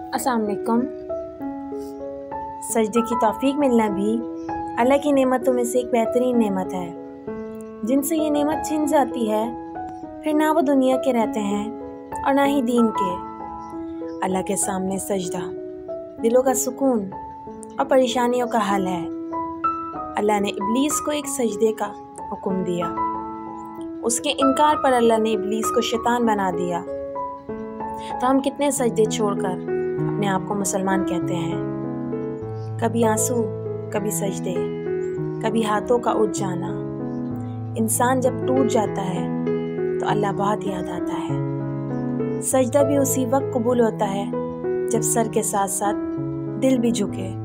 अस्सलाम वालेकुम। सजदे की तौफीक मिलना भी अल्लाह की नेमतों में से एक बेहतरीन नेमत है। जिनसे ये नेमत छिन जाती है फिर ना वो दुनिया के रहते हैं और ना ही दीन के। अल्लाह के सामने सजदा दिलों का सुकून और परेशानियों का हल है। अल्लाह ने इब्लीस को एक सजदे का हुक्म दिया। उसके इनकार पर अल्लाह ने इब्लीस को शैतान बना दिया। तो हम कितने सजदे छोड़कर अपने आप को मुसलमान कहते हैं। कभी आंसू, कभी सजदे, कभी हाथों का उठ जाना। इंसान जब टूट जाता है तो अल्लाह बहुत याद आता है। सजदा भी उसी वक्त कबूल होता है जब सर के साथ साथ दिल भी झुके।